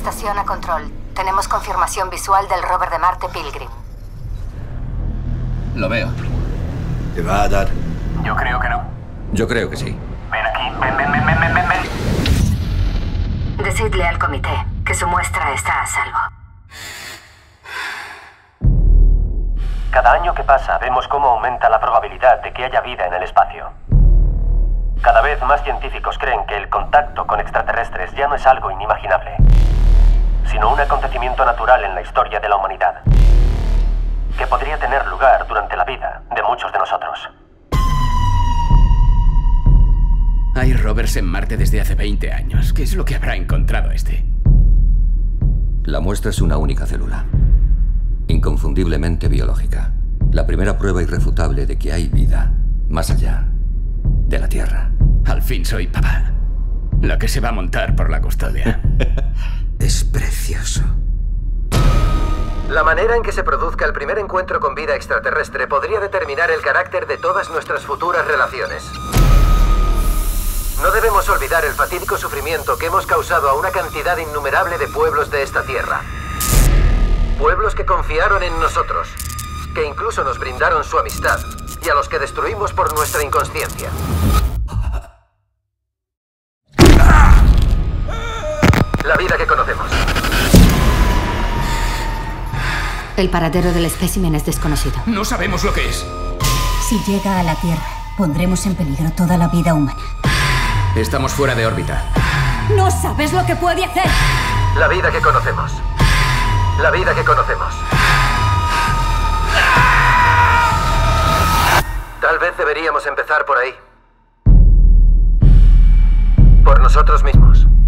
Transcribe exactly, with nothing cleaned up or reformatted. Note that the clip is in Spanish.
estación a control. Tenemos confirmación visual del rover de Marte Pilgrim. Lo veo. ¿Te va a dar? Yo creo que no. Yo creo que sí. Ven aquí, ven, ven, ven, ven, ven, ven, ven. Decidle al comité que su muestra está a salvo. Cada año que pasa vemos cómo aumenta la probabilidad de que haya vida en el espacio. Cada vez más científicos creen que el contacto con extraterrestres ya no es algo inimaginable, sino un acontecimiento natural en la historia de la humanidad, que podría tener lugar durante la vida de muchos de nosotros. Hay rovers en Marte desde hace veinte años. ¿Qué es lo que habrá encontrado este? La muestra es una única célula, inconfundiblemente biológica. La primera prueba irrefutable de que hay vida más allá de la Tierra. Al fin soy papá. La que se va a montar por la custodia. Es precioso. La manera en que se produzca el primer encuentro con vida extraterrestre podría determinar el carácter de todas nuestras futuras relaciones. No debemos olvidar el fatídico sufrimiento que hemos causado a una cantidad innumerable de pueblos de esta tierra. Pueblos que confiaron en nosotros, que incluso nos brindaron su amistad, y a los que destruimos por nuestra inconsciencia. La vida que conocemos. El paradero del espécimen es desconocido. No sabemos lo que es. Si llega a la Tierra, pondremos en peligro toda la vida humana. Estamos fuera de órbita. ¡No sabes lo que puede hacer! La vida que conocemos. La vida que conocemos. Tal vez deberíamos empezar por ahí. Por nosotros mismos.